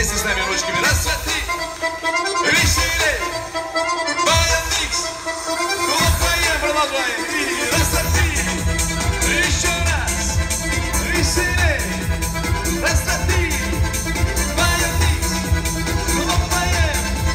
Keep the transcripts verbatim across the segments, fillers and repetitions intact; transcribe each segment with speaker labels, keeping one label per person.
Speaker 1: Вместе с нами ручками. Раз, два, три. Веселей. Баян-микс. Хлопаем, продолжаем. И раз, два, три. Еще раз. Веселей. Раз, два, три. Баян-микс. Хлопаем.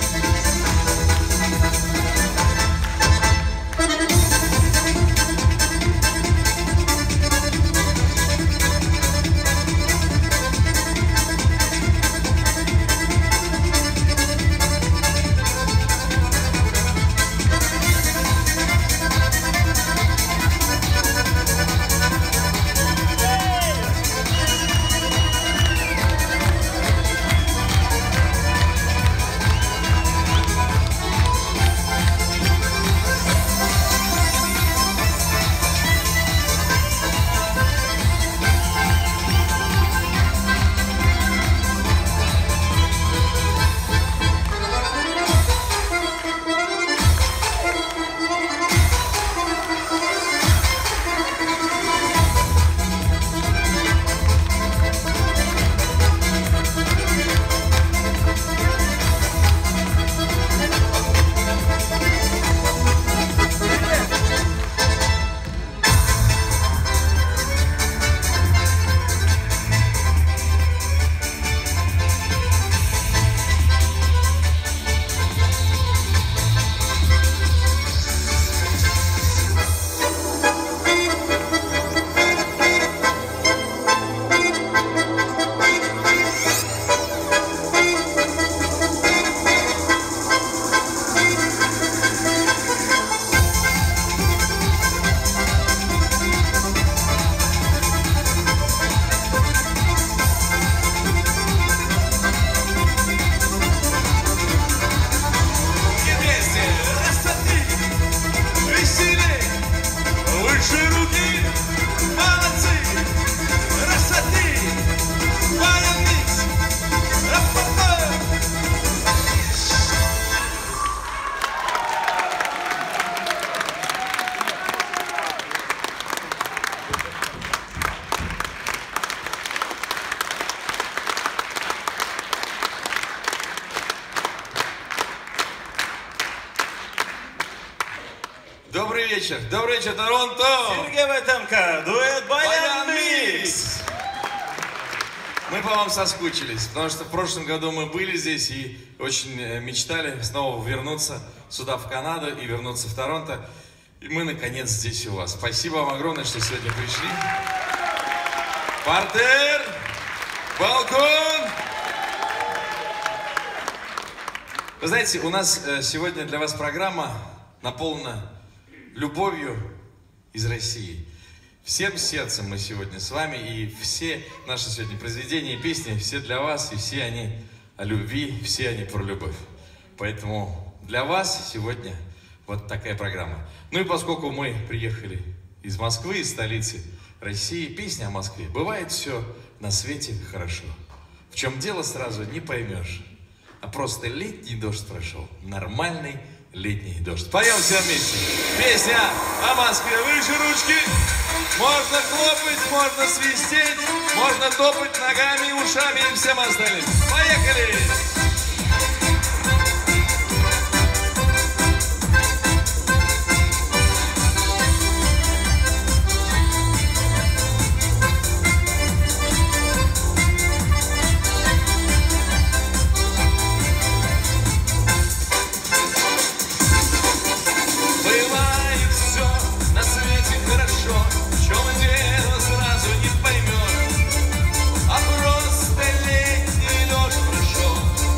Speaker 1: Добрый вечер. Добрый вечер, Торонто.
Speaker 2: Сергей Войтенко, дуэт Баян-микс.
Speaker 1: Мы по вам соскучились, потому что в прошлом году мы были здесь и очень мечтали снова вернуться сюда, в Канаду, и вернуться в Торонто. И мы, наконец, здесь у вас. Спасибо вам огромное, что сегодня пришли. Партер, балкон. Вы знаете, у нас сегодня для вас программа наполнена любовью из России. Всем сердцем мы сегодня с вами, и все наши сегодня произведения и песни, все для вас, и все они о любви, все они про любовь. Поэтому для вас сегодня вот такая программа. Ну и поскольку мы приехали из Москвы, из столицы России, песня о Москве. Бывает все на свете хорошо. В чем дело, сразу не поймешь. А просто летний дождь прошел, нормальный летний дождь. Поем все вместе. Песня о Москве. Выше ручки. Можно хлопать, можно свистеть, можно топать ногами, ушами и всем остальным. Поехали!
Speaker 3: Просто летний дождь прошел.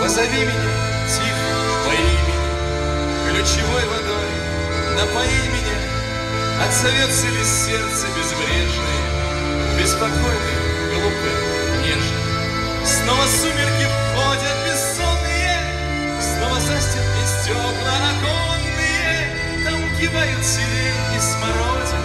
Speaker 1: Позови меня тихо по имени, ключевой водой напои меня. Отзовется ли сердце безбрежное, беспокойный, глупый, нежный? Снова сумерки входят бессонные, снова застят мне стекла оконные. Там кивают сирень и смородина,